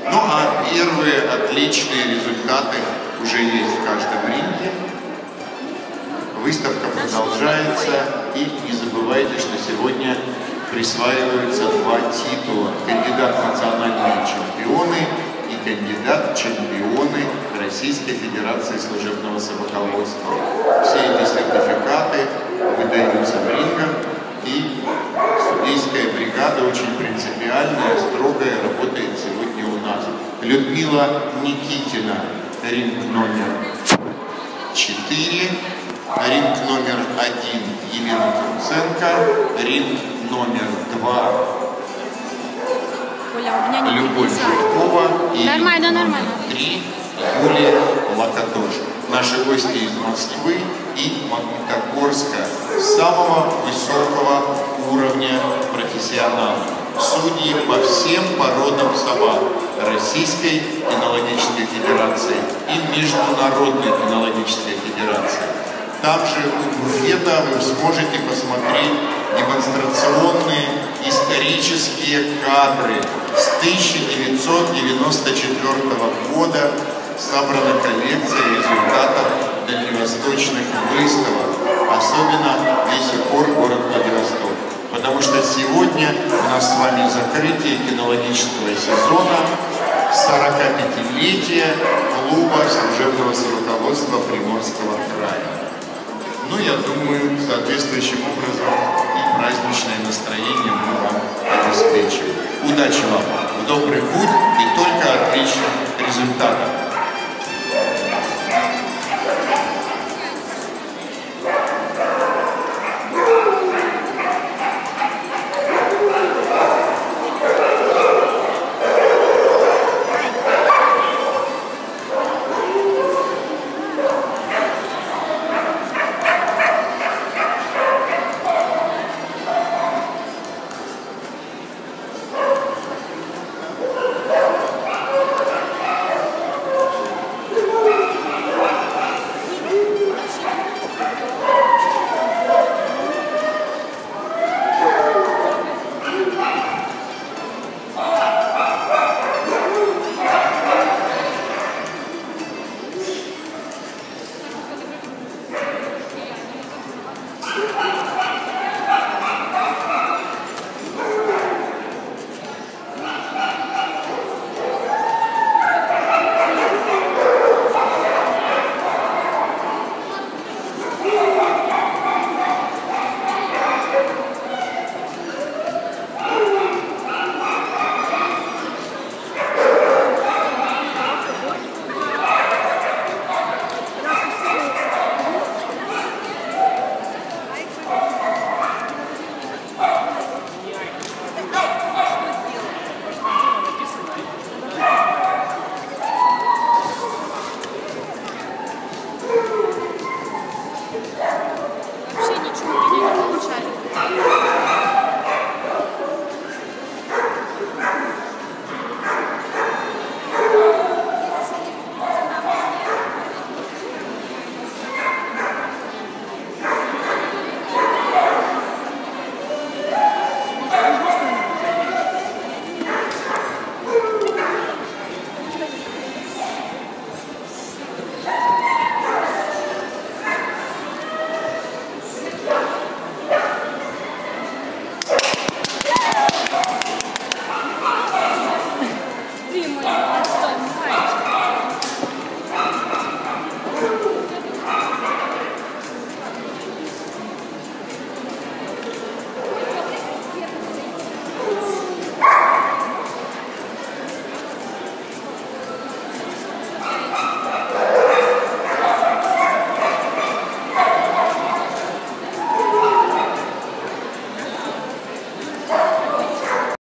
Ну а первые отличные результаты уже есть в каждом ринге. Выставка продолжается, и не забывайте, что сегодня присваиваются два титула: кандидат в национальные чемпионы и кандидат в чемпионы Российской Федерации служебного собаководства. Все эти сертификаты выдаются в рингах, и судейская бригада очень принципиальная, строгая, работает сегодня у нас. Людмила Никитина, ринг номер 4, ринг номер 1 Елена Круценко, ринг номер 2 Любовь Жиркова и нормально. номер 3 Юлия Локотош. Наши гости из Москвы и Магнитогорска, самого высокого уровня профессионалов. Судьи по всем породам собак Российской кинологической федерации и Международной кинологической федерации. Также у буфета вы сможете посмотреть демонстрационные исторические кадры. С 1994 года собрана коллекция результатов дальневосточных выставок, особенно весь упор город Владивосток. Потому что сегодня у нас с вами закрытие кинологического сезона, 45-летие клуба служебного собаководства Приморского края. Ну, я думаю, соответствующим образом и праздничное настроение мы вам обеспечим. Удачи вам в добрый путь и только отличных результатов.